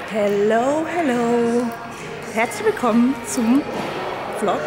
Hello, hello. Herzlich willkommen zum Vlog.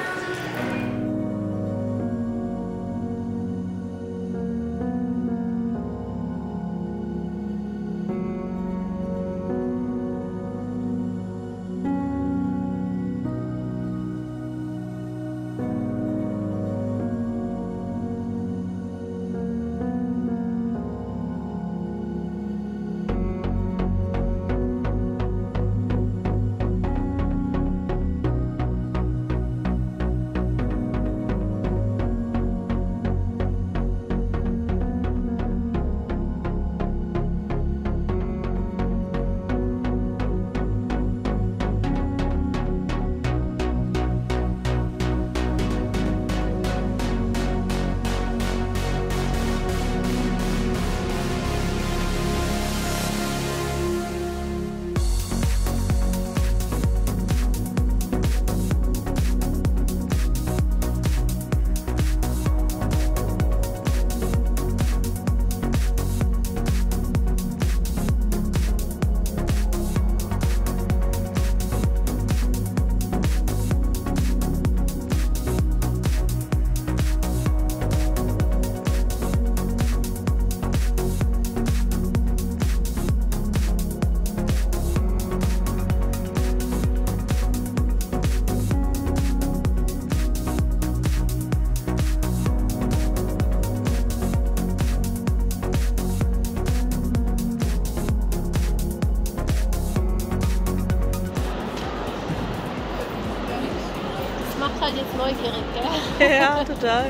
Macht halt jetzt neugierig, gell? Ja, total.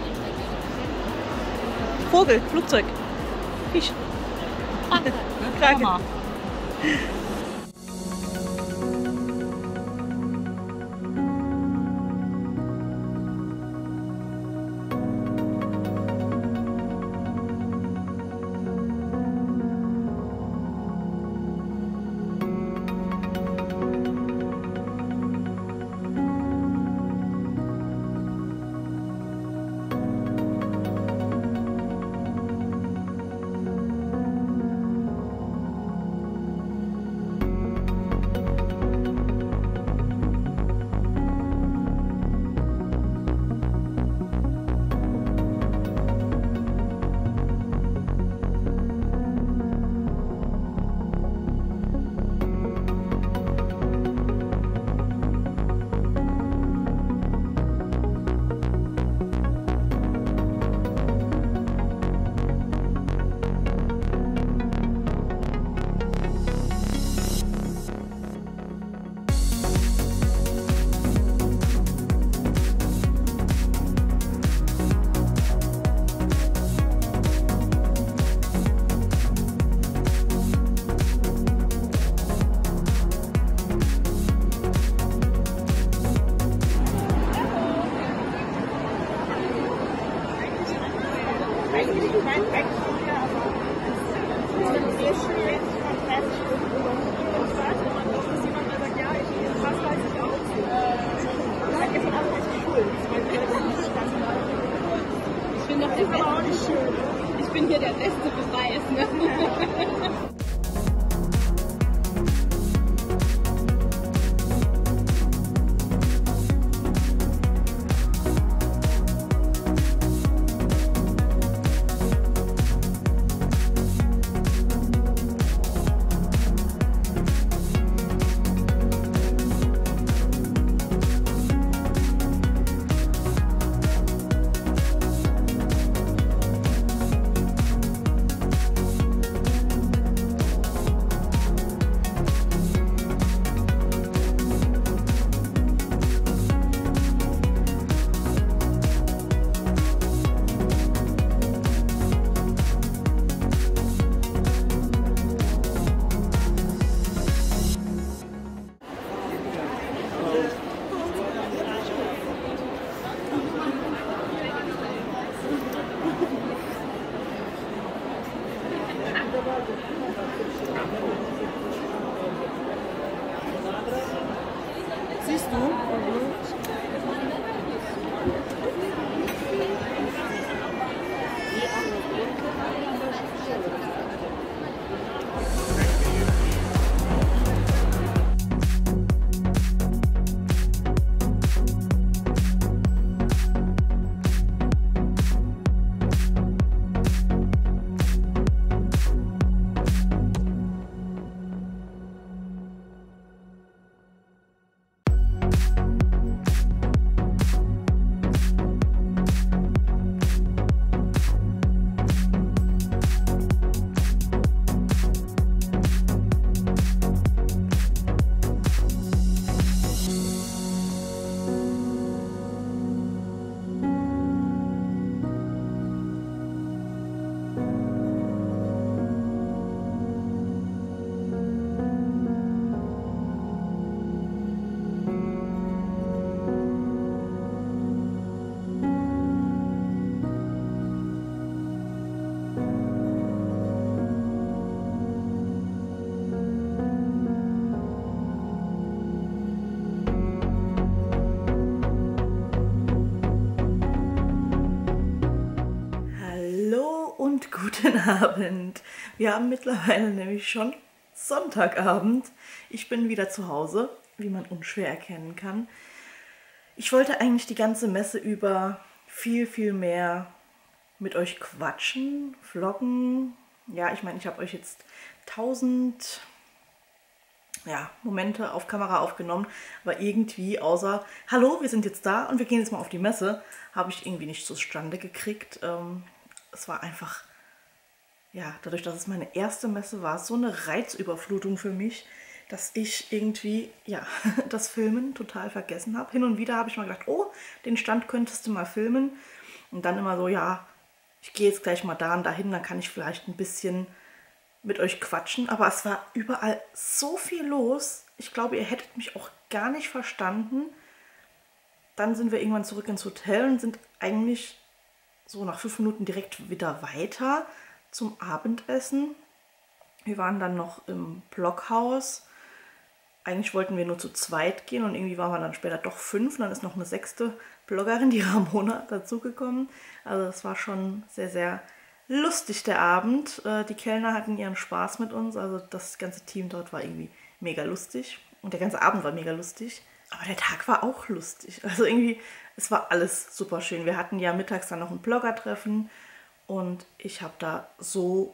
Vogel, Flugzeug, Fisch. Krake. Ich bin doch der Beste. Ich bin hier der beste Beweis. Ne? guten Abend. Wir haben mittlerweile nämlich schon Sonntagabend. Ich bin wieder zu Hause, wie man unschwer erkennen kann. Ich wollte eigentlich die ganze Messe über viel mehr mit euch quatschen, vloggen. Ja, ich meine, ich habe euch jetzt 1000 Momente auf Kamera aufgenommen, aber irgendwie außer, hallo, wir sind jetzt da und wir gehen jetzt mal auf die Messe, habe ich irgendwie nicht zustande gekriegt. Es war einfach, ja, dadurch, dass es meine erste Messe war, so eine Reizüberflutung für mich, dass ich irgendwie, ja, das Filmen total vergessen habe. Hin und wieder habe ich mal gedacht, oh, den Stand könntest du mal filmen. Und dann immer so, ja, ich gehe jetzt gleich mal da und dahin, dann kann ich vielleicht ein bisschen mit euch quatschen. Aber es war überall so viel los. Ich glaube, ihr hättet mich auch gar nicht verstanden. Dann sind wir irgendwann zurück ins Hotel und sind eigentlich so nach 5 Minuten direkt wieder weiter zum Abendessen. Wir waren dann noch im Blockhaus. Eigentlich wollten wir nur zu zweit gehen und irgendwie waren wir dann später doch 5. Und dann ist noch eine 6. Bloggerin, die Ramona, dazugekommen. Also das war schon sehr lustig, der Abend. Die Kellner hatten ihren Spaß mit uns. Also das ganze Team dort war irgendwie mega lustig. Und der ganze Abend war mega lustig. Aber der Tag war auch lustig. Also irgendwie, es war alles super schön. Wir hatten ja mittags dann noch ein Blogger-Treffen. Und ich habe da so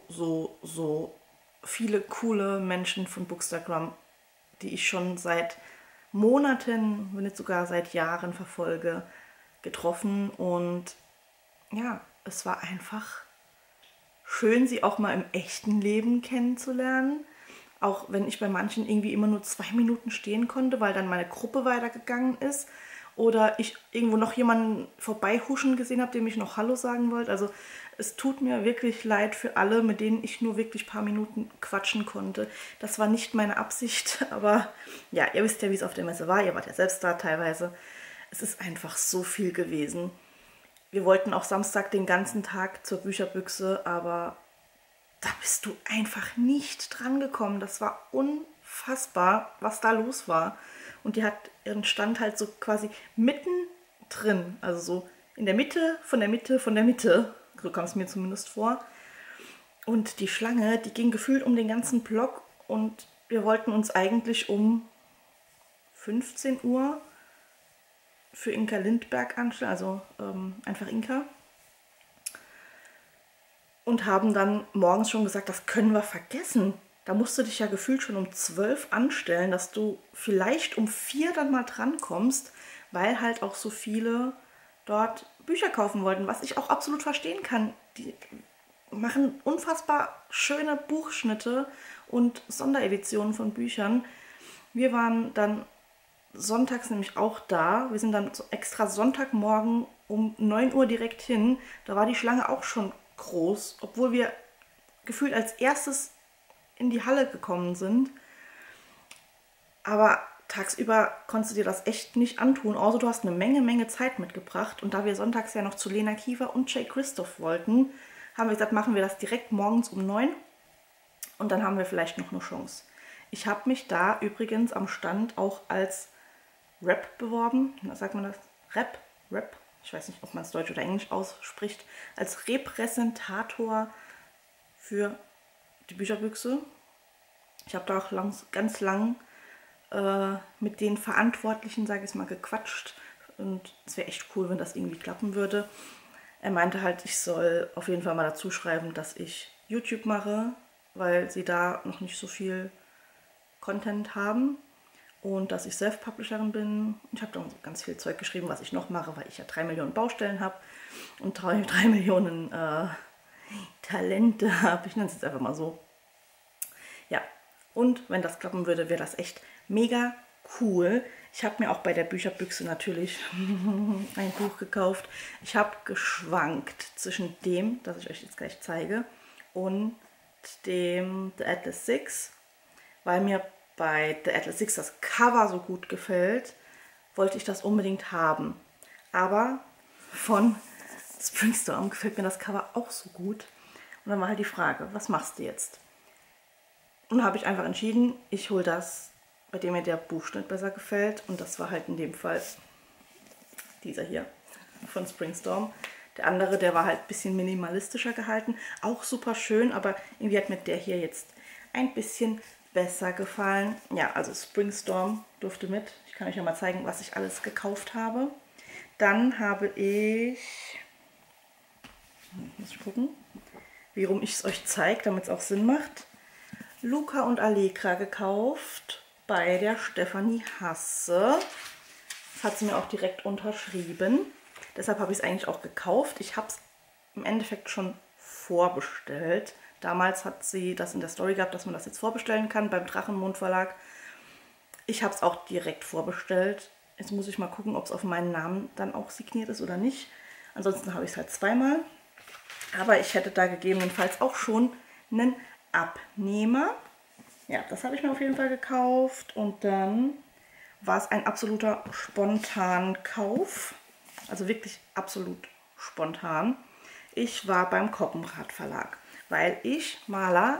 viele coole Menschen von Bookstagram, die ich schon seit Monaten, wenn nicht sogar seit Jahren verfolge, getroffen. Und ja, es war einfach schön, sie auch mal im echten Leben kennenzulernen. Auch wenn ich bei manchen irgendwie immer nur 2 Minuten stehen konnte, weil dann meine Gruppe weitergegangen ist. Oder ich irgendwo noch jemanden vorbeihuschen gesehen habe, dem ich noch Hallo sagen wollte. Also es tut mir wirklich leid für alle, mit denen ich nur wirklich ein paar Minuten quatschen konnte. Das war nicht meine Absicht, aber ja, ihr wisst ja, wie es auf der Messe war. Ihr wart ja selbst da teilweise. Es ist einfach so viel gewesen. Wir wollten auch Samstag den ganzen Tag zur Bücherbüchse, aber da bist du einfach nicht dran gekommen. Das war unfassbar, was da los war. Und die hat ihren Stand halt so quasi mittendrin, also so in der Mitte, von der Mitte, von der Mitte. So kam es mir zumindest vor. Und die Schlange, die ging gefühlt um den ganzen Block und wir wollten uns eigentlich um 15 Uhr für Inka Lindberg anstellen, also einfach Inka. Und haben dann morgens schon gesagt, das können wir vergessen. Da musst du dich ja gefühlt schon um 12 anstellen, dass du vielleicht um 4 dann mal drankommst, weil halt auch so viele dort Bücher kaufen wollten, was ich auch absolut verstehen kann. Die machen unfassbar schöne Buchschnitte und Sondereditionen von Büchern. Wir waren dann sonntags nämlich auch da. Wir sind dann extra Sonntagmorgen um 9 Uhr direkt hin. Da war die Schlange auch schon groß, obwohl wir gefühlt als erstes in die Halle gekommen sind. Aber tagsüber konntest du dir das echt nicht antun, außer du hast eine Menge Zeit mitgebracht. Und da wir sonntags ja noch zu Lena Kiefer und Jay Christoph wollten, haben wir gesagt, machen wir das direkt morgens um 9 und dann haben wir vielleicht noch eine Chance. Ich habe mich da übrigens am Stand auch als Rep beworben. Sagt man das? Rep? Ich weiß nicht, ob man es Deutsch oder Englisch ausspricht. Als Repräsentator für die Bücherbüchse. Ich habe da auch ganz lang mit den Verantwortlichen, sage ich mal, gequatscht. Und es wäre echt cool, wenn das irgendwie klappen würde. Er meinte halt, ich soll auf jeden Fall mal dazu schreiben, dass ich YouTube mache, weil sie da noch nicht so viel Content haben. Und dass ich Self-Publisherin bin. Ich habe da ganz viel Zeug geschrieben, was ich noch mache, weil ich ja 3 Millionen Baustellen habe und 3 Millionen Talente habe. Ich nenne es jetzt einfach mal so. Ja, und wenn das klappen würde, wäre das echt mega cool. Ich habe mir auch bei der Bücherbüchse natürlich ein Buch gekauft. Ich habe geschwankt zwischen dem, das ich euch jetzt gleich zeige, und dem The Atlas Six, weil mir bei The Atlas Six das Cover so gut gefällt, wollte ich das unbedingt haben. Aber von Springstorm gefällt mir das Cover auch so gut. Und dann war halt die Frage, was machst du jetzt? Und habe ich einfach entschieden, ich hole das, bei dem mir der Buchschnitt besser gefällt. Und das war halt in dem Fall dieser hier von Springstorm. Der andere, der war halt ein bisschen minimalistischer gehalten. Auch super schön, aber irgendwie hat mir der hier jetzt ein bisschen besser gefallen. Ja, also Springstorm durfte mit. Ich kann euch ja mal zeigen, was ich alles gekauft habe. Dann habe ich, muss ich gucken, warum ich es euch zeige, damit es auch Sinn macht, Luca und Allegra gekauft bei der Stefanie Hasse. Das hat sie mir auch direkt unterschrieben. Deshalb habe ich es eigentlich auch gekauft. Ich habe es im Endeffekt schon vorbestellt. Damals hat sie das in der Story gehabt, dass man das jetzt vorbestellen kann beim Drachenmond Verlag. Ich habe es auch direkt vorbestellt. Jetzt muss ich mal gucken, ob es auf meinen Namen dann auch signiert ist oder nicht. Ansonsten habe ich es halt zweimal. Aber ich hätte da gegebenenfalls auch schon einen Abnehmer. Ja, das habe ich mir auf jeden Fall gekauft. Und dann war es ein absoluter Spontankauf. Also wirklich absolut spontan. Ich war beim Koppenrad Verlag, weil ich Maler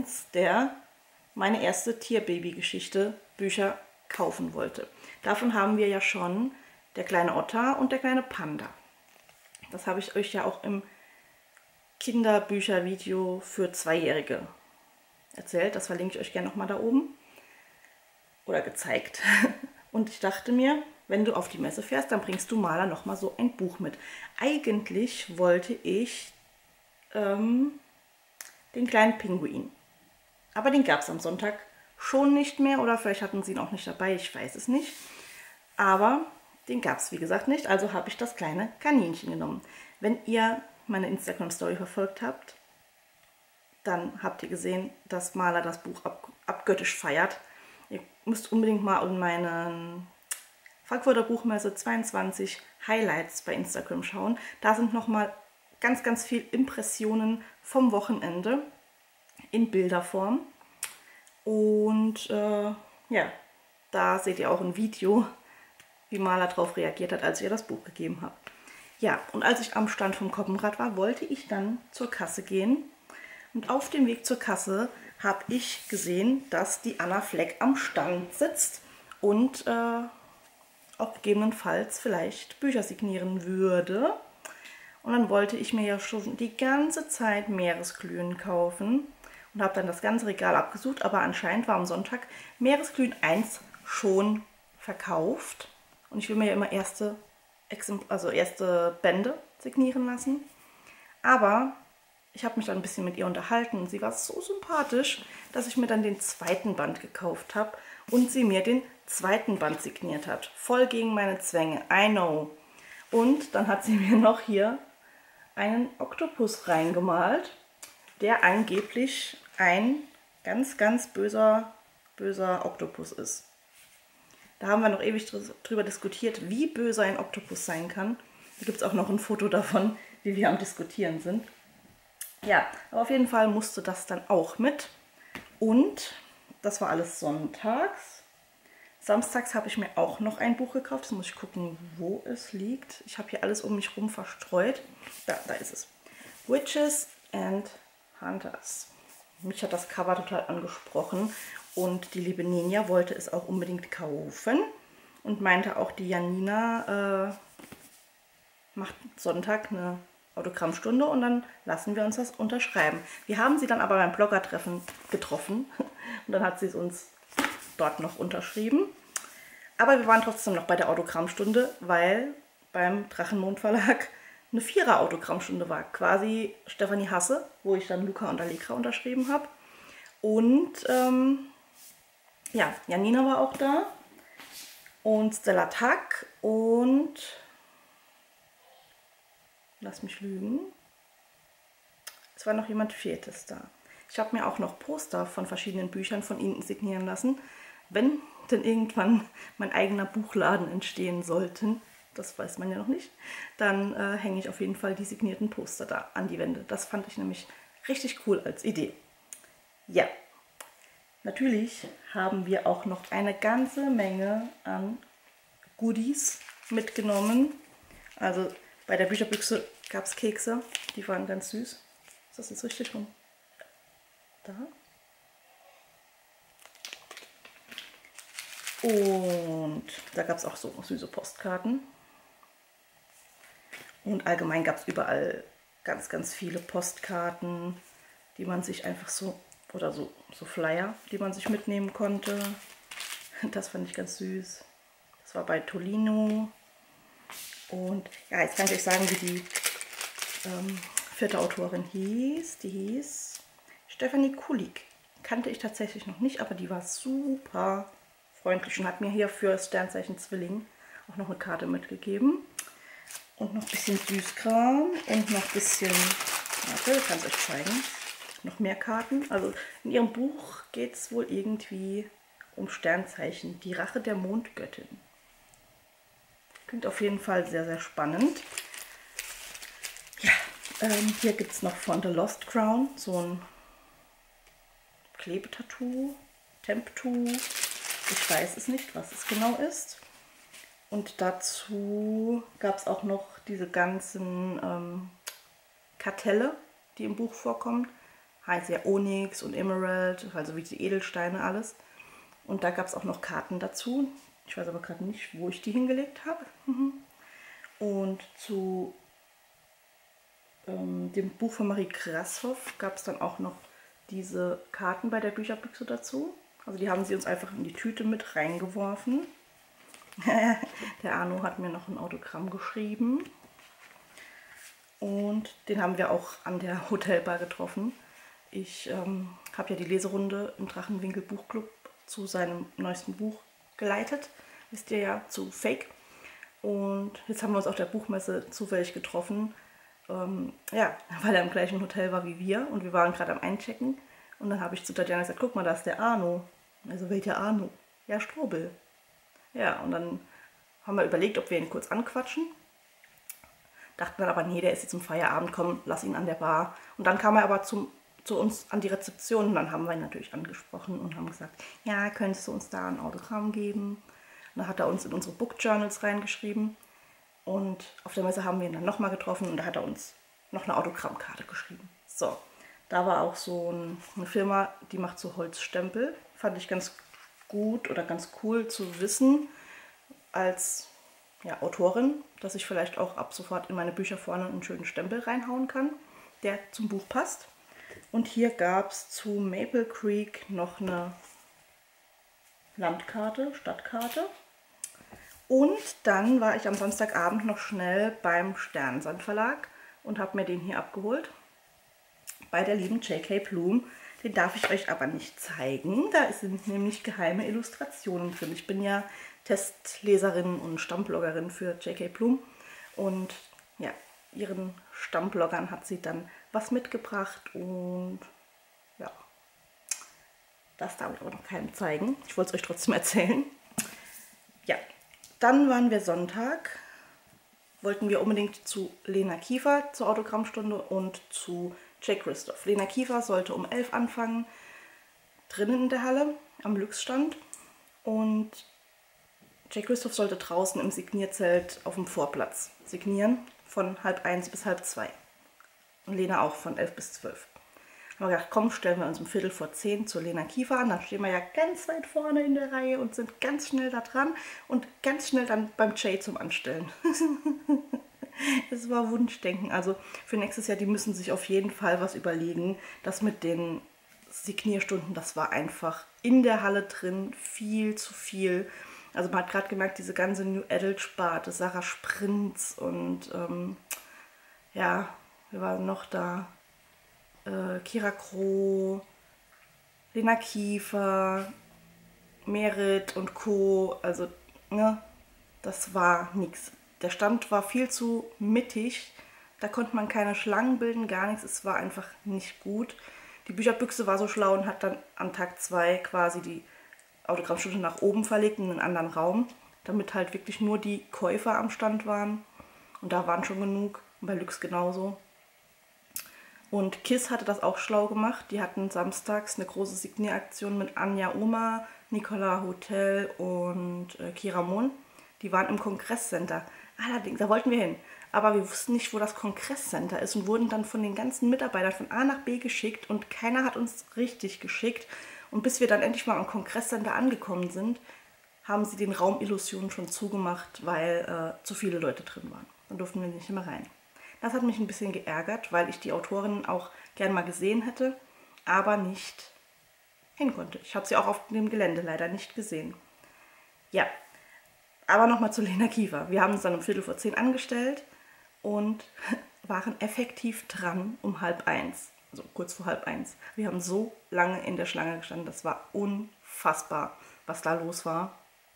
meine erste Tierbaby-Geschichte Bücher kaufen wollte. Davon haben wir ja schon der kleine Otter und der kleine Panda. Das habe ich euch ja auch im Kinderbücher-Video für Zweijährige erzählt. Das verlinke ich euch gerne nochmal da oben. Oder gezeigt. Und ich dachte mir, wenn du auf die Messe fährst, dann bringst du Maler nochmal so ein Buch mit. Eigentlich wollte ich den kleinen Pinguin. Aber den gab es am Sonntag schon nicht mehr. Oder vielleicht hatten sie ihn auch nicht dabei, ich weiß es nicht. Aber den gab es, wie gesagt, nicht. Also habe ich das kleine Kaninchen genommen. Wenn ihr meine Instagram-Story verfolgt habt, dann habt ihr gesehen, dass Maler das Buch abgöttisch feiert. Ihr müsst unbedingt mal in meinen Frankfurter Buchmesse 22 Highlights bei Instagram schauen. Da sind nochmal ganz, ganz viel Impressionen vom Wochenende in Bilderform. Und ja, da seht ihr auch ein Video, wie Maler darauf reagiert hat, als ich ihr das Buch gegeben habe. Ja, und als ich am Stand vom Koppenrad war, wollte ich dann zur Kasse gehen. Und auf dem Weg zur Kasse habe ich gesehen, dass die Anna Fleck am Stand sitzt und auch gegebenenfalls vielleicht Bücher signieren würde. Und dann wollte ich mir ja schon die ganze Zeit Meeresglühen kaufen und habe dann das ganze Regal abgesucht, aber anscheinend war am Sonntag Meeresglühen 1 schon verkauft. Und ich will mir ja immer erste Bände signieren lassen. Aber ich habe mich dann ein bisschen mit ihr unterhalten und sie war so sympathisch, dass ich mir dann den zweiten Band gekauft habe und sie mir den zweiten Band signiert hat. Voll gegen meine Zwänge, I know. Und dann hat sie mir noch hier einen Oktopus reingemalt, der angeblich ein ganz, ganz böser Oktopus ist. Da haben wir noch ewig drüber diskutiert, wie böse ein Oktopus sein kann. Da gibt es auch noch ein Foto davon, wie wir am Diskutieren sind. Ja, aber auf jeden Fall musste das dann auch mit. Und das war alles sonntags. Samstags habe ich mir auch noch ein Buch gekauft. Jetzt muss ich gucken, wo es liegt. Ich habe hier alles um mich herum verstreut. Da ist es. Witches and Hunters. Mich hat das Cover total angesprochen. Und die liebe Ninja wollte es auch unbedingt kaufen. Und meinte auch, die Janina macht Sonntag eine Autogrammstunde und dann lassen wir uns das unterschreiben. Wir haben sie dann aber beim Bloggertreffen getroffen und dann hat sie es uns dort noch unterschrieben. Aber wir waren trotzdem noch bei der Autogrammstunde, weil beim Drachenmond Verlag eine 4er Autogrammstunde war. Quasi Stefanie Hasse, wo ich dann Luca und Allegra unterschrieben habe. Und ja, Janina war auch da und Stella Tack und lass mich lügen. Es war noch jemand Viertes da. Ich habe mir auch noch Poster von verschiedenen Büchern von ihnen signieren lassen. Wenn denn irgendwann mein eigener Buchladen entstehen sollten, das weiß man ja noch nicht, dann hänge ich auf jeden Fall die signierten Poster da an die Wände. Das fand ich nämlich richtig cool als Idee. Ja, natürlich haben wir auch noch eine ganze Menge an Goodies mitgenommen. Also bei der Bücherbüchse gab es Kekse, die waren ganz süß. Ist das jetzt richtig rum? Da. Und da gab es auch so süße Postkarten. Und allgemein gab es überall ganz, ganz viele Postkarten, die man sich einfach so, oder so Flyer, die man sich mitnehmen konnte. Das fand ich ganz süß. Das war bei Tolino. Und ja, jetzt kann ich euch sagen, wie die vierte Autorin hieß. Die hieß Stefanie Kulig. Kannte ich tatsächlich noch nicht, aber die war super freundlich und hat mir hier für Sternzeichen Zwilling auch noch eine Karte mitgegeben. Und noch ein bisschen Süßkram und noch ein bisschen, warte, kann ich euch zeigen, noch mehr Karten. Also in ihrem Buch geht es wohl irgendwie um Sternzeichen, die Rache der Mondgöttin. Klingt auf jeden Fall sehr, sehr spannend. Ja, hier gibt es noch von The Lost Crown so ein Klebetattoo, Temptattoo. Ich weiß es nicht, was es genau ist. Und dazu gab es auch noch diese ganzen Kartelle, die im Buch vorkommen. Heißt ja Onyx und Emerald, also wie die Edelsteine alles. Und da gab es auch noch Karten dazu. Ich weiß aber gerade nicht, wo ich die hingelegt habe. Und zu dem Buch von Marie Grashoff gab es dann auch noch diese Karten bei der Bücherbüchse dazu. Also die haben sie uns einfach in die Tüte mit reingeworfen. Der Arno hat mir noch ein Autogramm geschrieben. Und den haben wir auch an der Hotelbar getroffen. Ich habe ja die Leserunde im Drachenwinkel Buchclub zu seinem neuesten Buch geleitet. Wisst ihr ja, zu Fake. Und jetzt haben wir uns auf der Buchmesse zufällig getroffen. Ja, weil er im gleichen Hotel war wie wir. Und wir waren gerade am Einchecken. Und dann habe ich zu Tatjana gesagt, guck mal, da ist der Arno. Also, welcher Arno? Ja, Strobel. Ja, und dann haben wir überlegt, ob wir ihn kurz anquatschen. Dachten dann aber, nee, der ist jetzt zum Feierabend, komm, lass ihn an der Bar. Und dann kam er aber zu uns an die Rezeption und dann haben wir ihn natürlich angesprochen und haben gesagt, ja, könntest du uns da ein Autogramm geben? Und dann hat er uns in unsere Book Journals reingeschrieben und auf der Messe haben wir ihn dann nochmal getroffen und da hat er uns noch eine Autogrammkarte geschrieben. So, da war auch so eine Firma, die macht so Holzstempel. Fand ich ganz gut oder ganz cool zu wissen als ja, Autorin, dass ich vielleicht auch ab sofort in meine Bücher vorne einen schönen Stempel reinhauen kann, der zum Buch passt. Und hier gab es zu Maple Creek noch eine Landkarte, Stadtkarte. Und dann war ich am Samstagabend noch schnell beim Sternensand Verlag und habe mir den hier abgeholt. Bei der lieben J.K. Bloom. Den darf ich euch aber nicht zeigen. Da sind nämlich geheime Illustrationen drin. Ich bin ja Testleserin und Stammbloggerin für J.K. Bloom. Und ja, ihren Stammbloggern hat sie dann was mitgebracht. Und ja, das darf ich aber noch keinem zeigen. Ich wollte es euch trotzdem erzählen. Ja, dann waren wir Sonntag. Wollten wir unbedingt zu Lena Kiefer zur Autogrammstunde und zu Jay Christoph. Lena Kiefer sollte um 11 anfangen, drinnen in der Halle, am Lux-Stand. Und Jay Christoph sollte draußen im Signierzelt auf dem Vorplatz signieren, von 12:30 bis 12:30. Und Lena auch von 11 bis 12. Haben wir gedacht, komm, stellen wir uns um 9:45 zur Lena Kiefer an. Dann stehen wir ja ganz weit vorne in der Reihe und sind ganz schnell da dran und ganz schnell dann beim Jay zum Anstellen. Es war Wunschdenken. Also für nächstes Jahr, die müssen sich auf jeden Fall was überlegen. Das mit den Signierstunden, das war einfach in der Halle drin viel zu viel. Also man hat gerade gemerkt, diese ganze New Adult Sparte, Sarah Sprintz und ja, wir waren noch da. Kira Kroh, Lena Kiefer, Merit und Co. Also, ne, das war nix. Der Stand war viel zu mittig, da konnte man keine Schlangen bilden, gar nichts, es war einfach nicht gut. Die Bücherbüchse war so schlau und hat dann am Tag 2 quasi die Autogrammstunde nach oben verlegt in einen anderen Raum, damit halt wirklich nur die Käufer am Stand waren. Und da waren schon genug, und bei Lux genauso. Und KISS hatte das auch schlau gemacht. Die hatten samstags eine große Signieraktion mit Anja Oma, Nicola Hotel und Kira Mohn. Die waren im Kongresscenter. Allerdings, da wollten wir hin. Aber wir wussten nicht, wo das Kongresscenter ist und wurden dann von den ganzen Mitarbeitern von A nach B geschickt und keiner hat uns richtig geschickt. Und bis wir dann endlich mal am Kongresscenter angekommen sind, haben sie den Raum Illusionen schon zugemacht, weil zu viele Leute drin waren. Dann durften wir nicht mehr rein. Das hat mich ein bisschen geärgert, weil ich die Autorin auch gern mal gesehen hätte, aber nicht hin konnte. Ich habe sie auch auf dem Gelände leider nicht gesehen. Ja, aber nochmal zu Lena Kiefer. Wir haben uns dann um 10:15 angestellt und waren effektiv dran um 12:30, also kurz vor 12:30. Wir haben so lange in der Schlange gestanden, das war unfassbar, was da los war.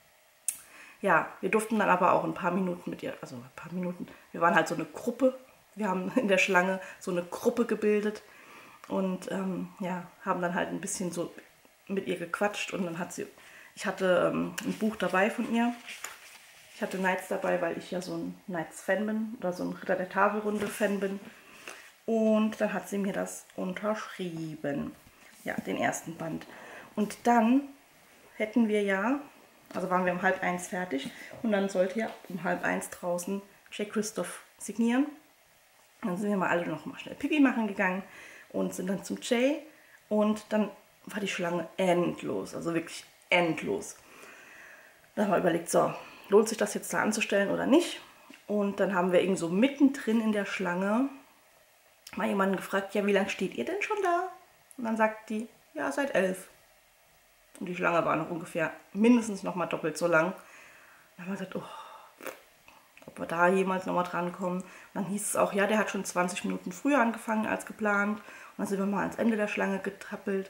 Ja, wir durften dann aber auch ein paar Minuten mit ihr, also ein paar Minuten, wir waren halt so eine Gruppe, wir haben in der Schlange so eine Gruppe gebildet und ja, haben dann halt ein bisschen so mit ihr gequatscht und dann hat sie, ich hatte ein Buch dabei von ihr. Ich hatte Knights dabei, weil ich ja so ein Knights-Fan bin oder so ein Ritter der Tafelrunde-Fan bin. Und dann hat sie mir das unterschrieben. Ja, den ersten Band. Und dann hätten wir ja, also waren wir um 12:30 fertig und dann sollte ja um 12:30 draußen J. Christoph signieren. Dann sind wir mal alle noch mal schnell Pipi machen gegangen und sind dann zum Jay und dann war die Schlange endlos, also wirklich endlos. Dann haben wir überlegt, so, lohnt sich das jetzt da anzustellen oder nicht? Und dann haben wir irgendwie so mittendrin in der Schlange mal jemanden gefragt, ja, wie lange steht ihr denn schon da? Und dann sagt die, ja, seit 11. Und die Schlange war noch ungefähr mindestens noch mal doppelt so lang. Dann haben wir gesagt, oh, ob wir da jemals noch mal dran kommen. Und dann hieß es auch, ja, der hat schon 20 Minuten früher angefangen als geplant. Und dann sind wir mal ans Ende der Schlange getrappelt.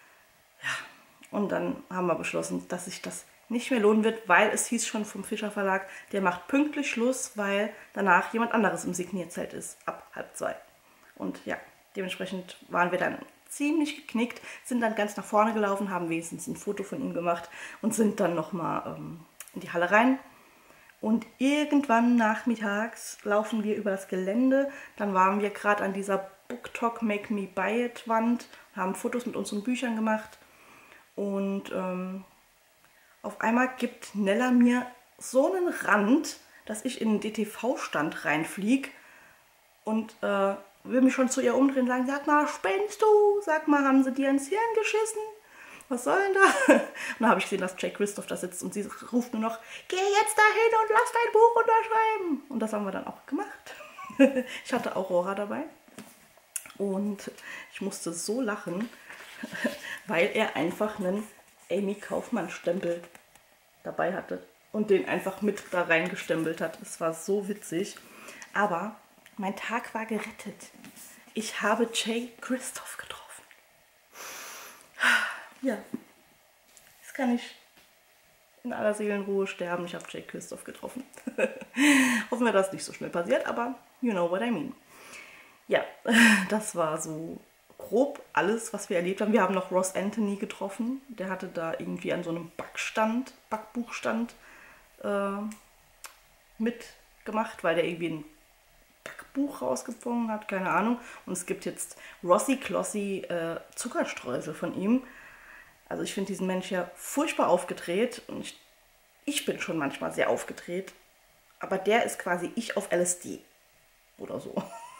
Ja, und dann haben wir beschlossen, dass sich das nicht mehr lohnen wird, weil es hieß schon vom Fischer Verlag, der macht pünktlich Schluss, weil danach jemand anderes im Signierzelt ist, ab 12:30. Und ja, dementsprechend waren wir dann ziemlich geknickt, sind dann ganz nach vorne gelaufen, haben wenigstens ein Foto von ihm gemacht und sind dann nochmal in die Halle rein. Und irgendwann nachmittags laufen wir über das Gelände, dann waren wir gerade an dieser BookTok Make Me Buy It Wand, haben Fotos mit unseren Büchern gemacht und auf einmal gibt Nella mir so einen Rand, dass ich in den DTV-Stand reinfliege und will mich schon zu ihr umdrehen und sagen, sag mal, spinnst du? Sag mal, haben sie dir ins Hirn geschissen? Was soll denn da? Und dann habe ich gesehen, dass J. Christoph da sitzt und sie ruft nur noch, geh jetzt dahin und lass dein Buch unterschreiben. Und das haben wir dann auch gemacht. Ich hatte Aurora dabei und ich musste so lachen, weil er einfach einen Amy Kaufmann-Stempel dabei hatte und den einfach mit da reingestempelt hat. Es war so witzig. Aber mein Tag war gerettet. Ich habe J. Christoph getroffen. Ja, jetzt kann ich in aller Seelenruhe sterben. Ich habe J. Christoph getroffen. Hoffen wir, dass nicht so schnell passiert, aber you know what I mean. Ja, das war so grob alles, was wir erlebt haben. Wir haben noch Ross Anthony getroffen. Der hatte da irgendwie an so einem Backbuchstand mitgemacht, weil der irgendwie ein Backbuch rausgefunden hat, keine Ahnung. Und es gibt jetzt Rossi Clossi Zuckerstreusel von ihm. Also ich finde diesen Mensch ja furchtbar aufgedreht und ich bin schon manchmal sehr aufgedreht. Aber der ist quasi ich auf LSD oder so.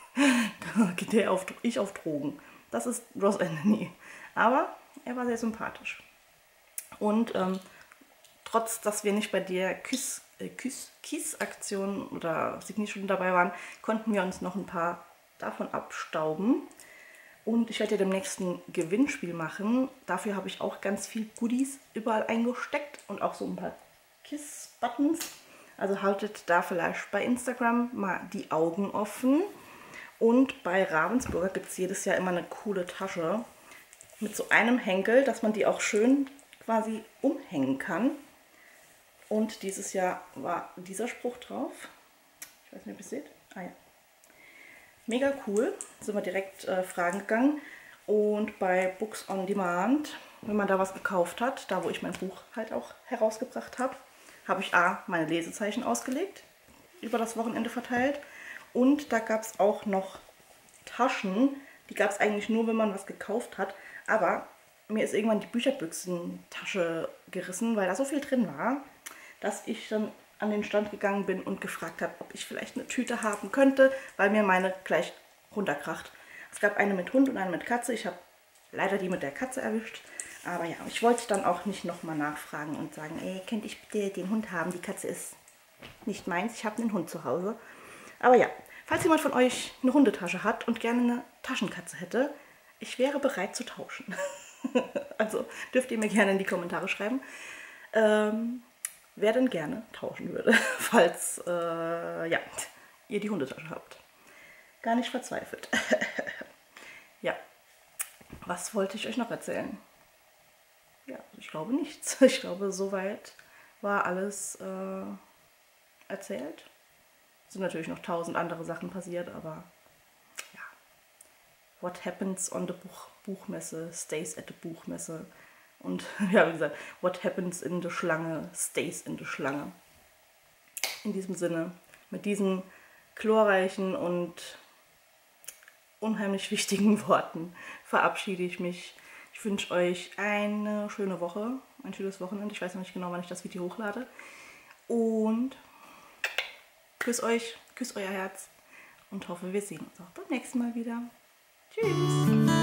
Ich auf Drogen. Das ist Ross Anthony. Aber er war sehr sympathisch. Und trotz, dass wir nicht bei der Kiss-Aktion oder Signierstunde dabei waren, konnten wir uns noch ein paar davon abstauben. Und ich werde ja demnächst ein Gewinnspiel machen. Dafür habe ich auch ganz viel Goodies überall eingesteckt und auch so ein paar Kiss-Buttons. Also haltet da vielleicht bei Instagram mal die Augen offen. Und bei Ravensburger gibt es jedes Jahr immer eine coole Tasche mit so einem Henkel, dass man die auch schön quasi umhängen kann. Und dieses Jahr war dieser Spruch drauf. Ich weiß nicht, ob ihr es seht. Ah ja. Mega cool. Sind wir direkt fragen gegangen. Und bei Books on Demand, wenn man da was gekauft hat, da wo ich mein Buch halt auch herausgebracht habe, habe ich meine Lesezeichen ausgelegt, über das Wochenende verteilt. Und da gab es auch noch Taschen. Die gab es eigentlich nur, wenn man was gekauft hat. Aber mir ist irgendwann die Bücherbüchsentasche gerissen, weil da so viel drin war, dass ich dann an den Stand gegangen bin und gefragt habe, ob ich vielleicht eine Tüte haben könnte, weil mir meine gleich runterkracht. Es gab eine mit Hund und eine mit Katze. Ich habe leider die mit der Katze erwischt. Aber ja, ich wollte dann auch nicht nochmal nachfragen und sagen, ey, könnt ich bitte den Hund haben? Die Katze ist nicht meins, ich habe einen Hund zu Hause. Aber ja, falls jemand von euch eine Hundetasche hat und gerne eine Taschenkatze hätte, ich wäre bereit zu tauschen. Also dürft ihr mir gerne in die Kommentare schreiben, wer denn gerne tauschen würde, falls ja, ihr die Hundetasche habt. Gar nicht verzweifelt. Ja, was wollte ich euch noch erzählen? Ja, ich glaube nichts. Ich glaube, soweit war alles erzählt. Es sind natürlich noch 1000 andere Sachen passiert, aber ja. What happens on the Buchmesse stays at the Buchmesse. Und ja, wie gesagt, what happens in the Schlange stays in the Schlange. In diesem Sinne, mit diesen glorreichen und unheimlich wichtigen Worten verabschiede ich mich. Ich wünsche euch eine schöne Woche, ein schönes Wochenende. Ich weiß noch nicht genau, wann ich das Video hochlade. Und küss euch, küsst euer Herz und hoffe, wir sehen uns auch beim nächsten Mal wieder. Tschüss!